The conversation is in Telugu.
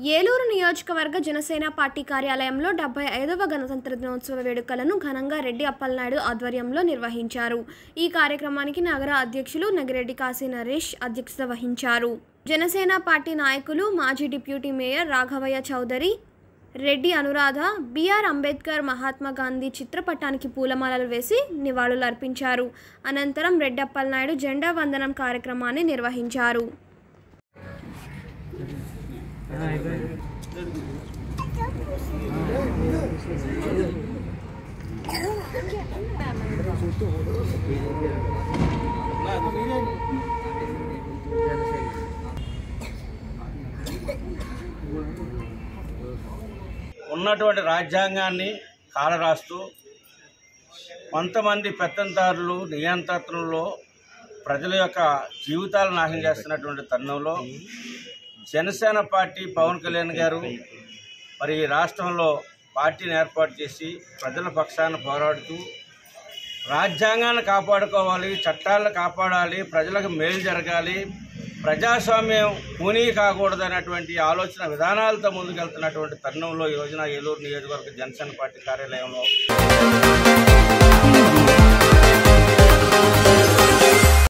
ఏలూరు నియోజకవర్గ జనసేన పార్టీ కార్యాలయంలో 75వ గణతంత్ర దినోత్సవ వేడుకలను ఘనంగా రెడ్డి అప్పలనాయుడు ఆధ్వర్యంలో నిర్వహించారు. ఈ కార్యక్రమానికి నగర అధ్యక్షులు నగిరెడ్డి కాశీ నరేష్ అధ్యక్షత వహించారు. జనసేన పార్టీ నాయకులు మాజీ deputy mayor Raghavayya Chowdary, Reddy Anuradha, BR Ambedkar Mahatma Gandhi చిత్రపటానికి పూలమాలలు వేసి నివాళులు అర్పించారు. అనంతరం రెడ్డి అప్పలనాయుడు జెండా వందనం కార్యక్రమాన్ని నిర్వహించారు. ఉన్నటువంటి రాజ్యాంగాన్ని కాలరాస్తూ కొంతమంది పెత్తందారులు నియంత్రణలో ప్రజల యొక్క జీవితాలు నాశనం చేస్తున్నటువంటి తరుణంలో జనసేన పార్టీ పవన్ కళ్యాణ్ గారు మరి రాష్ట్రంలో పార్టీని ఏర్పాటు చేసి ప్రజల పక్షాన పోరాడుతూ రాజ్యాంగాన్ని కాపాడుకోవాలి, చట్టాలను కాపాడాలి, ప్రజలకు మేలు జరగాలి, ప్రజాస్వామ్యం కూనీ కాకూడదనేటువంటి ఆలోచన విధానాలతో ముందుకెళ్తున్నటువంటి తరుణంలో ఈ రోజున ఏలూరు నియోజకవర్గ జనసేన పార్టీ కార్యాలయంలో